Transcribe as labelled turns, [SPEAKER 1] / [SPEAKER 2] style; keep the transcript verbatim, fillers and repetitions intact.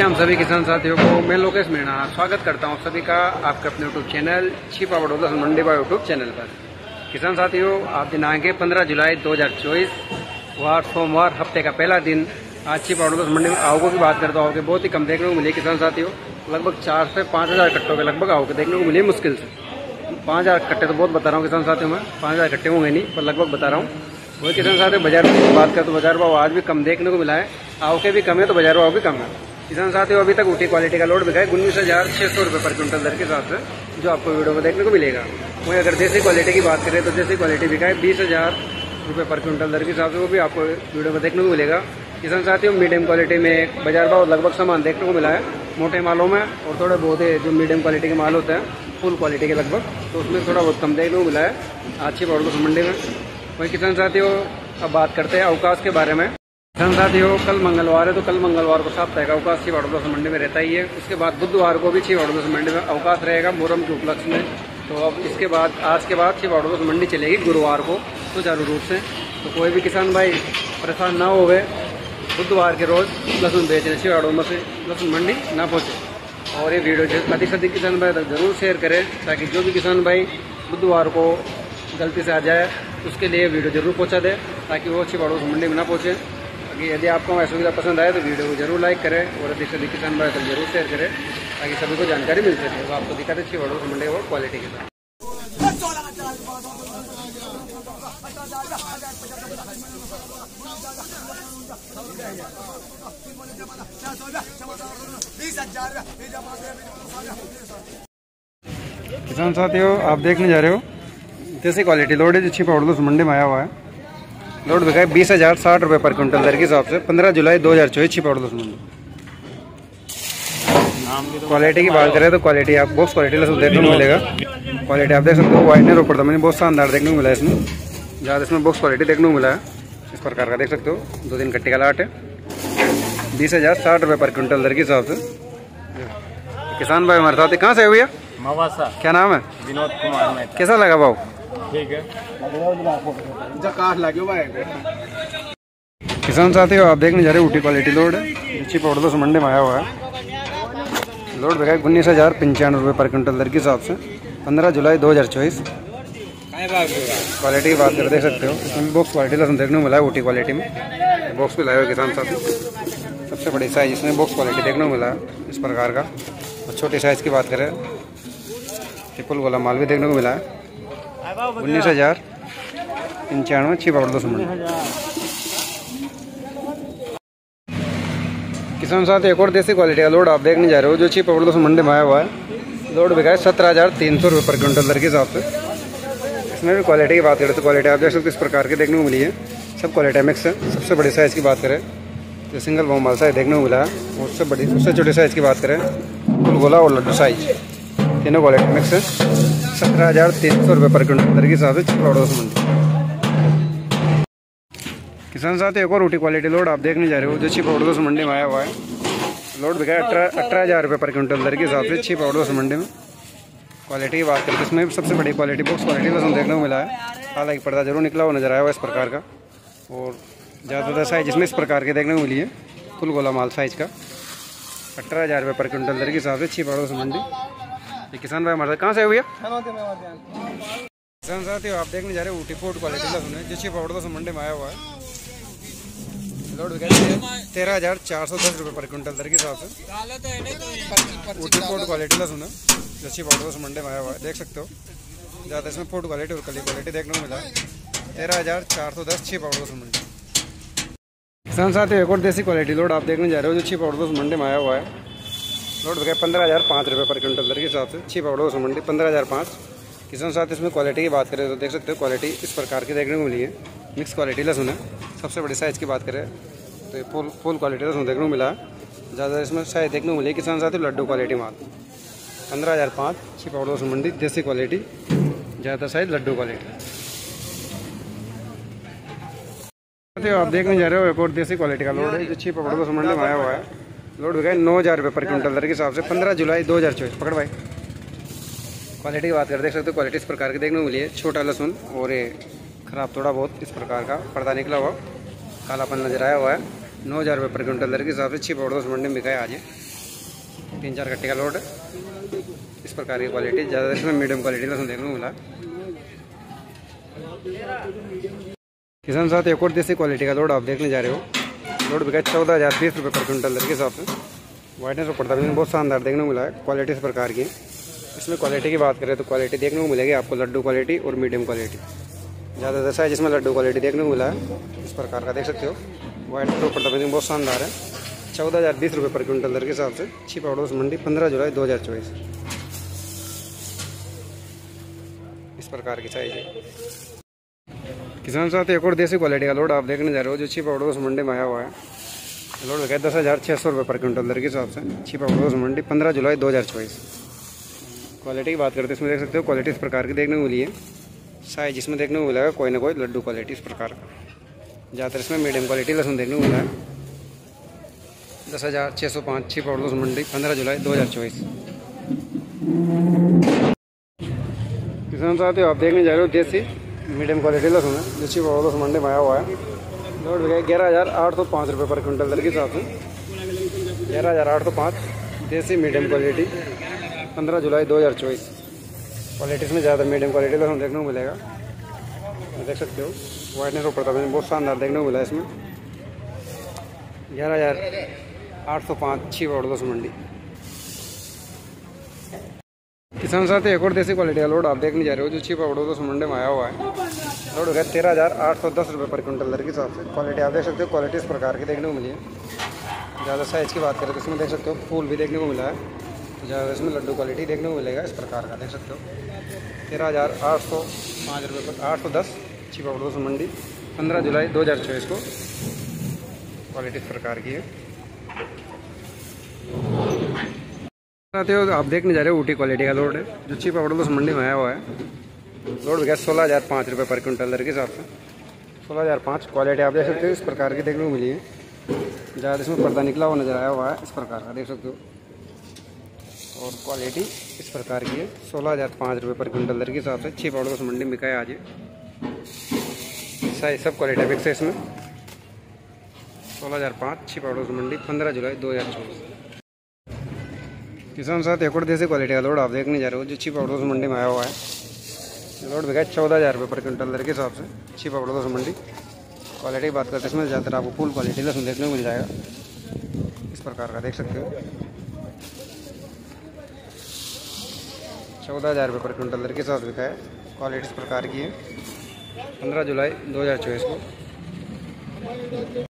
[SPEAKER 1] शाम सभी किसान साथियों को मैं लोकेश मीणा स्वागत करता हूं सभी का आपके अपने यूट्यूब चैनल छिपा बड़ौदा मंडी बा यूट्यूब चैनल पर। किसान साथियों, आप दिनांक पंद्रह जुलाई दो हज़ार चौबीस वार सोमवार हफ्ते का पहला दिन आज छिपा बड़ौदा मंडी में आवकों की बात करता हूँ कि बहुत ही कम देखने को मिली किसान साथियों। लगभग चार से पाँच हज़ार कट्टों के लगभग आवक देखने को मिली मुश्किल से। पाँच हज़ार कट्टे तो बहुत बता रहा हूँ किसान साथियों में, पाँच हज़ार कट्टे होंगे नहीं पर लगभग बता रहा हूँ। वही किसान साथियों बाजार की बात करें तो बाजार भाव आज भी कम देखने को मिला है, आवकें भी कम है तो बाजार भाव भी कम है। किसान साथियों अभी तक ऊटी क्वालिटी का लोड बिका है उन्नीस हजार छह सौ रुपये पर क्विंटल दर के हिसाब से, जो आपको वीडियो में देखने को मिलेगा। वहीं अगर देसी क्वालिटी की बात करें तो देसी क्वालिटी बिका है बीस हजार रुपये पर क्विंटल दर के हिसाब से, वो भी आपको वीडियो में देखने को मिलेगा। किसान साथियों मीडियम क्वालिटी में बाजार भाव लगभग समान देखने को मिला है मोटे मालों में, और थोड़े बहुत जो मीडियम क्वालिटी के माल होते हैं फुल क्वालिटी के लगभग, तो उसमें थोड़ा बहुत कम देखने को मिला है आज छिपा बड़ौदा मंडी में। वहीं किसान साथियों अब बात करते हैं अवकाश के बारे में। किसान साथियों कल मंगलवार है तो कल मंगलवार को साप्ताहिक अवकाश छिपा बड़ौदा मंडी में रहता ही है। उसके बाद बुधवार को भी छिपा बड़ौदा मंडी में अवकाश रहेगा मुहर्रम के उपलक्ष्य में। तो अब इसके बाद आज के बाद छिपा बड़ौदा मंडी चलेगी गुरुवार को सुचारू रूप से। तो कोई भी किसान भाई परेशान ना हो गए, बुधवार के रोज लहसुन बेचने छिपा बड़ौदा से लहसुन मंडी ना पहुँचे। और ये वीडियो अधिक से अधिक किसान भाई तक जरूर शेयर करें ताकि जो भी किसान भाई बुधवार को गलती से आ जाए उसके लिए वीडियो जरूर पहुंचा दे ताकि वो छिपा बड़ौदा मंडी में ना पहुंचे। बाकी यदि आपको हमारी सुविधा पसंद आए तो वीडियो को जरूर लाइक करें और अधिक से अधिक किसान भाई तक जरूर शेयर करें ताकि सभी को जानकारी मिल सके। तो आपको दिक्कत है छिपा बड़ौदा मंडी और क्वालिटी के साथ। किसान साथियों आप देखने जा रहे हो देसी क्वालिटी लोड है जो छिपा बड़ौदा मंडी में आया हुआ है। लोड बिका है बीस हजार साठ रुपये पर क्विंटल दर के हिसाब से पंद्रह जुलाई दो हज़ार चौबीस छिपा बड़ौदा मंडी। क्वालिटी की बात करें तो क्वालिटी आप बॉक्स क्वालिटी लहसुन देखने को मिलेगा। क्वालिटी आप देख सकते हो वाइटनर ऊपर था मैंने बहुत शानदार देखने को मिला है इसमें, ज़्यादा इसमें बॉक्स क्वालिटी देखने को मिला है इस प्रकार का देख सकते हो। दो दिन कट्टी का लाट है, बीस हजार साठ रुपये पर क्विंटल दर के हिसाब से। किसान भाई हमारे साथ कहाँ से भैया?
[SPEAKER 2] मवासा।
[SPEAKER 1] क्या नाम है?
[SPEAKER 2] विनोद कुमार।
[SPEAKER 1] कैसा लगा भाव?
[SPEAKER 2] ठीक है।
[SPEAKER 1] किसान साथियों आप देखने जा रहे हो ऊटी क्वालिटी लोड है छिपा बड़ौदा मंडी में आया हुआ है। लोड बिका है उन्नीस हजार पंचानवे रुपये पर क्विंटल दर के हिसाब से पंद्रह जुलाई दो हज़ार चौबीस। क्वालिटी की बात कर देख सकते हो इसमें बॉक्स क्वालिटी लहसुन देखने को मिला है ऊटी क्वालिटी में। बॉक्स भी लाए हुए किसान साथी, सबसे बड़ी साइज इसमें बॉक्स क्वालिटी देखने को मिला है इस प्रकार का। और छोटी साइज़ की बात करें ट्रिपल गोला माल भी देखने को मिला है उन्नीस हजार पंचानवे छिपा बड़ौदा मंडी। किसान साथ एक और देसी क्वालिटी का लोड आप देखने जा रहे हो जो छिपा बड़ौदा मंडी में आया हुआ है। लोड बिका है सत्रह हजार तीन सौ रुपये पर क्विंटल दर के हिसाब से। इसमें भी क्वालिटी की बात करें तो क्वालिटी आप देख सकते हो इस प्रकार की देखने को मिली है, सब क्वालिटी मिक्स है। सबसे बड़ी साइज़ की बात करें तो सिंगल बॉम माल साइज देखने को मिला है, और उससे बड़ी सबसे छोटी साइज़ की बात करें फुल गोला और लड्डू साइज, तीनों क्वालिटी मिक्स है। सत्रह हजार तीन सौ रुपये पर क्विंटल दर के हिसाब से छिपा बड़ौदा मंडी। किसान साथ एक और ऊटी क्वालिटी लोड आप देखने जा रहे हो जो छिपा बड़ौदा मंडी में आया हुआ है। लोड बिका है अठारह अठारह हज़ार रुपये पर क्विंटल दर के हिसाब से छिपा बड़ौदा मंडी में। क्वालिटी की बात करें तो इसमें सबसे बड़ी क्वालिटी बॉक्स क्वालिटी लहसुन देखने को मिला है, हालांकि पर्दा जरूर निकला हुआ नजर आया हुआ इस प्रकार का। और ज़्यादातर साइज इसमें इस प्रकार के देखने को मिली है फुल गोला माल साइज का, अठारह हज़ार रुपये पर क्विंटल दर के हिसाब से छिपा बड़ौदा मंडी। ये किसान भाई हमारे कहाँ से है भैया? किसान साथियों आप देखने जा रहे हो ऊटी फोर्ट क्वालिटी लहसुन है जो छिपा बड़ौदा मंडी में आया हुआ है। लोड तेरह हजार चार सौ दस रुपये पर क्विंटल दर के हिसाब से ऊटी फोर्ट क्वालिटी लहसुन है जो छिपा बड़ौदा मंडी में आया हुआ है। देख सकते हो ज़्यादा इसमें फोर्ट क्वालिटी और कली क्वालिटी देखने को मिला है। तेरह हजार चार सौ दस छिपा बड़ौदा मंडी। किसान साथियों एक और देसी क्वालिटी लोड आप देखने जा रहे हो जो छिपा बड़ौदा मंडी में आया हुआ है। लोड बिका पंद्रह हज़ार पाँच रुपये पर क्विंटल दर के हिसाब से छिपा बड़ौदा मंडी पंद्रह हज़ार पाँच। किसान साथ इसमें क्वालिटी की बात करें तो देख सकते हो क्वालिटी इस प्रकार की देखने को मिली है, मिक्स क्वालिटी लहसुन है। सबसे बड़ी साइज़ की बात करें तो ये फुल फुल क्वालिटी लहसुन देखने को मिला है। ज़्यादा इसमें साइज देखने को मिली है किसान साथियों लड्डू क्वालिटी माल पंद्रह हज़ार पाँच छिपा बड़ौदा मंडी देसी क्वालिटी, ज़्यादा साइज लड्डू क्वालिटी। आप देखने जा रहे हो एक और देसी क्वालिटी का लोड है जो छिपा बड़ौदा मंडी में आया हुआ है। लोड बिका है नौ हज़ार रुपये पर क्विंटल दर के हिसाब से पंद्रह जुलाई दो हज़ार चौबीस। पकड़ भाई क्वालिटी की बात करते देख सकते हो क्वालिटी इस प्रकार की देखने को मिली है। छोटा लहसुन और ये खराब थोड़ा बहुत इस प्रकार का पर्दा निकला हुआ कालापन नजर आया हुआ है। नौ हज़ार रुपये पर क्विंटल दर के हिसाब से छिपा बड़ौदा मंडी में बिका है आज। तीन चार कट्टे का लोड, इस प्रकार की क्वालिटी। ज़्यादा इसमें मीडियम क्वालिटी लहसुन देखने को मिला। किसान साथ एक और देसी क्वालिटी का लोड आप देखने जा रहे हो। लोड बिका चौदह हज़ार बीस रुपये पर क्विंटल के हिसाब से। वाइटनेस और पड़ता बहुत शानदार देखने को मिला है। क्वालिटी इस प्रकार की। इसमें क्वालिटी की बात करें तो क्वालिटी देखने को मिलेगी आपको लड्डू क्वालिटी और मीडियम क्वालिटी। ज़्यादा साइज जिसमें लड्डू क्वालिटी देखने को मिला है, इस प्रकार का देख सकते हो। वाइटनेस और पड़ता बहुत शानदार है। चौदह हज़ार बीस रुपये पर क्विंटल दर के हिसाब से। छिपा पड़ोस मंडी पंद्रह जुलाई दो हज़ार चौबीस। इस प्रकार की साइज है। किसान साथ एक और देसी क्वालिटी का लोड आप देखने जा रहे हो, जो छिपा पड़ोस मंडी में आया हुआ है। लोड है दस हज़ार छः सौ रुपये पर क्विंटल दर के हिसाब से। छिपा पड़ोस मंडी पंद्रह जुलाई दो हज़ार चौबीस। क्वालिटी की बात करते हैं, इसमें देख सकते हो क्वालिटी इस प्रकार की देखने को मिली है। साइज इसमें देखने को मिलेगा कोई ना कोई लड्डू क्वालिटी इस प्रकार का। ज़्यादातर इसमें मीडियम क्वालिटी लहसुन देखने को मिला है। दस हज़ार छः सौ पाँच छिपा पड़ोस मंडी पंद्रह जुलाई दो हज़ार चौबीस। किसान साथियों आप देखने जा रहे हो देसी मीडियम क्वालिटी लहसुन है, जो छिपा पड़ोस मंडी में आया हुआ है। लोड बिका ग्यारह हज़ार आठ सौ पाँच रुपये पर क्विंटल दर के हिसाब से। ग्यारह हज़ार आठ सौ पाँच देसी मीडियम क्वालिटी पंद्रह जुलाई दो हज़ार चौबीस। क्वालिटी में ज़्यादा मीडियम क्वालिटी लहसुन देखने को मिलेगा। देख सकते हो वाइटनेस और प्रताप बहुत शानदार देखने को मिला है। इसमें ग्यारह हज़ार आठ सौ पाँच छिपा पड़ोस मंडी। किसान साथ एक और देसी क्वालिटी का लोड आप देखने जा रहे हो, जो छिपा पड़ोस मंडी में आया हुआ है। लोड हो गया तेरह हज़ार आठ सौ दस रुपये पर क्विंटल दर के हिसाब से। क्वालिटी आप देख सकते हो, क्वालिटी इस प्रकार की देखने को मिली है। ज़्यादा साइज़ की बात करें तो इसमें देख सकते हो फूल भी देखने को मिला है। ज़्यादा इसमें लड्डू क्वालिटी देखने को मिलेगा इस प्रकार का। देख सकते हो तेरह हज़ार आठ सौ पाँच रुपये पर आठ सौ दस छिपा पड़ोस मंडी पंद्रह जुलाई दो हज़ार चौबीस को। क्वालिटी इस प्रकार की है। साथियों आप देखने जा रहे हो ऊटी क्वालिटी का लोड है, जो छिपा पड़ोस मंडी में आया हुआ है। लोड हो गया सोलह हज़ार पाँच रुपये पर क्विंटल दर के हिसाब से। सोलह हज़ार पाँच क्वालिटी आप देख सकते हो इस प्रकार की देखने को मिली है। ज़्यादा इसमें पर्दा निकला हुआ नजर आया हुआ है इस प्रकार का, देख सकते हो। और क्वालिटी इस प्रकार की है। सोलह हज़ार पाँच रुपये पर क्विंटल दर के हिसाब से छिपा पड़ोस मंडी में बिका है आज। साइज सब क्वालिटी फिक्स है इसमें। सोलह हज़ार पाँच छिपा पड़ोस मंडी पंद्रह जुलाई दो हज़ार चौबीस। किसान साथ एक और देसी क्वालिटी का लोड आप देखने जा रहे हो, जो छिपा पड़ोस मंडी में आया हुआ है। लोड बिका चौदह हज़ार रुपये पर क्विंटल दर के हिसाब से। छिपा पड़ोस मंडी। क्वालिटी की बात करते हैं, इसमें ज़्यादातर आपको फुल क्वालिटी लहसुन देखने को मिल जाएगा इस प्रकार का, देख सकते हो। चौदह हज़ार रुपये पर क्विंटल दर के हिसाब से बिका है। क्वालिटी इस प्रकार की है। पंद्रह जुलाई दो हज़ार चौबीस को।